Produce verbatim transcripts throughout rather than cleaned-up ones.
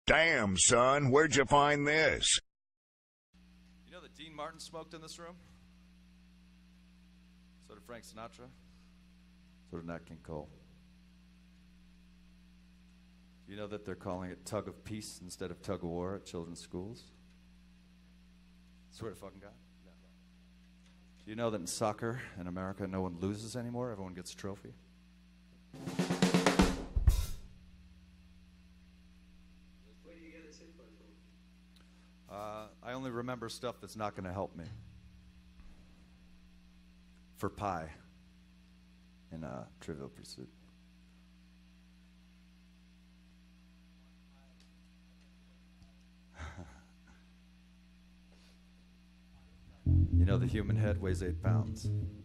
Damn, son, where'd you find this? You know that Dean Martin smoked in this room? So did Frank Sinatra. So did Nat King Cole. Do you know that they're calling it tug of peace instead of tug of war at children's schools? Swear to fucking God. Yeah. Do you know that in soccer in America no one loses anymore? Everyone gets a trophy. Where do you get this info from? Uh, I only remember stuff that's not going to help me. For pie in uh, Trivial Pursuit. You know the human head weighs eight pounds.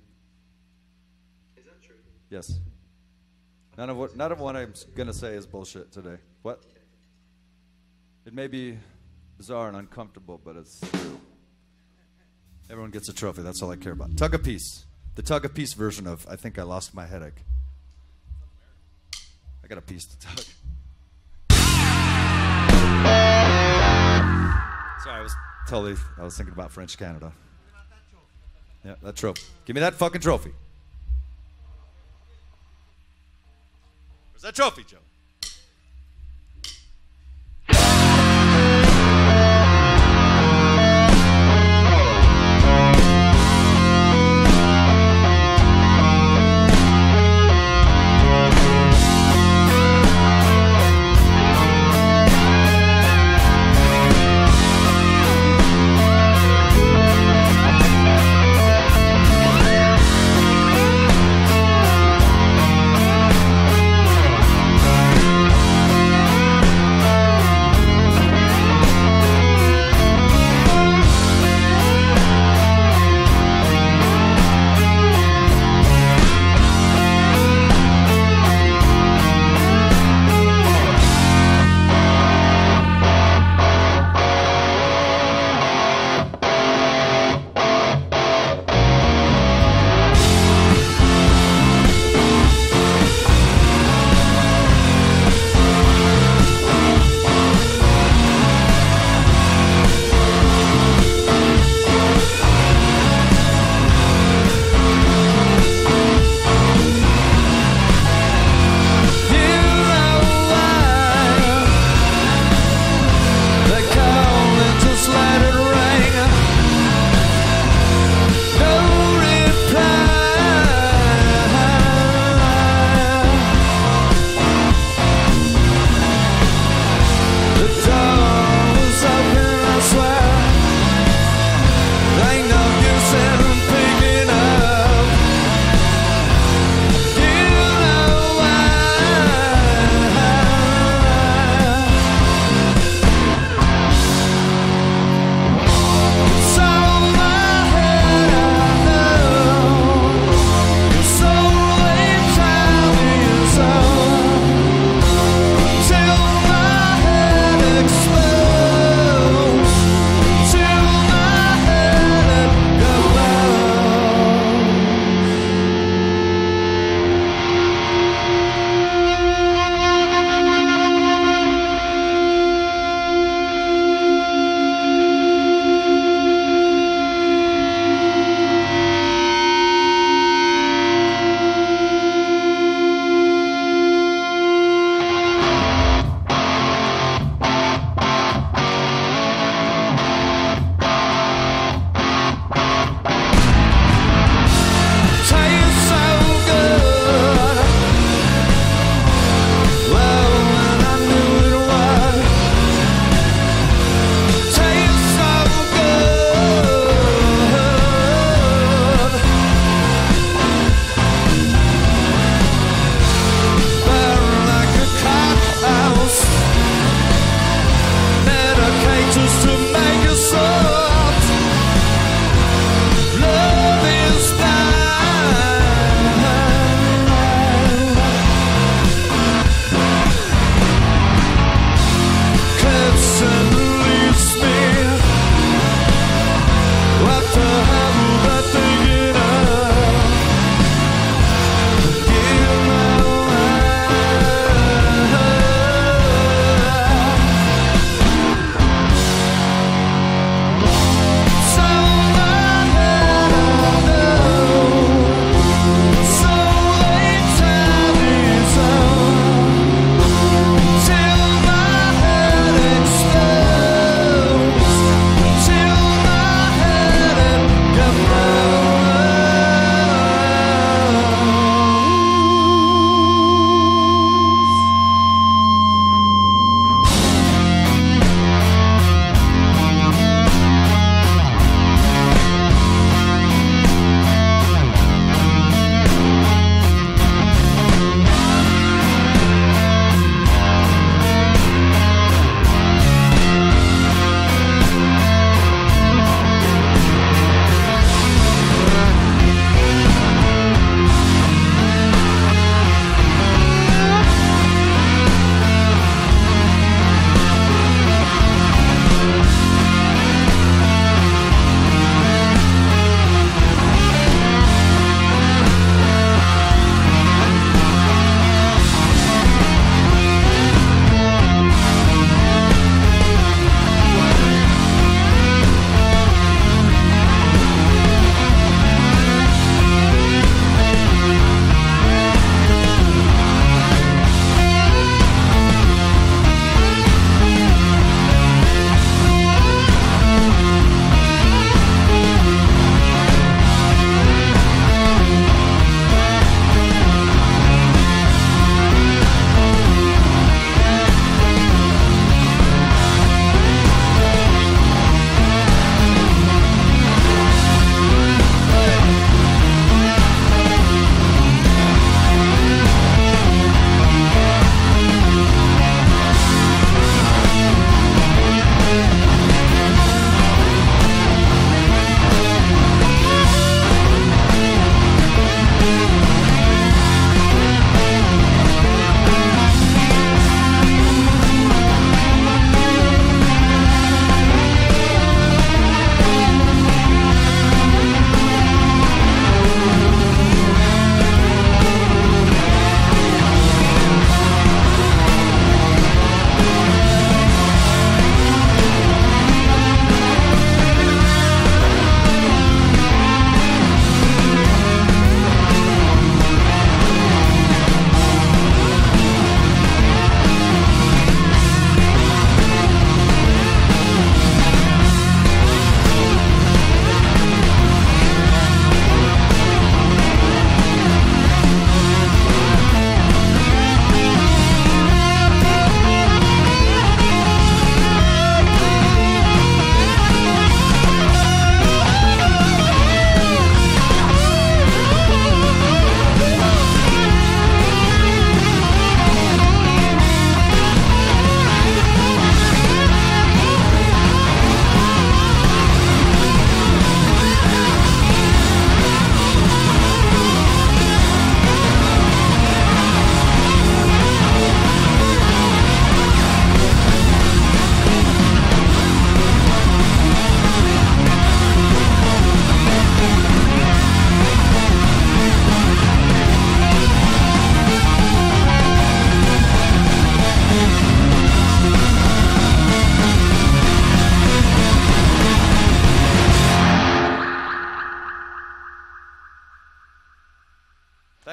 Is that true? Yes. None of what none of what I'm gonna say is bullshit today. What? It may be bizarre and uncomfortable, but it's true. Everyone gets a trophy. That's all I care about. Tug of Peace. The Tug of Peace version of I Think I Lost My Headache. I got a piece to tug. Sorry, I was totally I was thinking about French Canada. Yeah, that trophy. Give me that fucking trophy. Where's that trophy, Joe?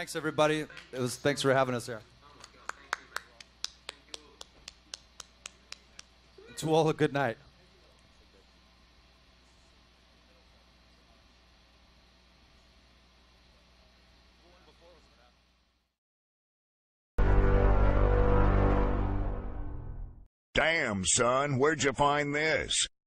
Thanks, everybody. It was. Thanks for having us here. To all, a good night. Damn, son, where'd you find this?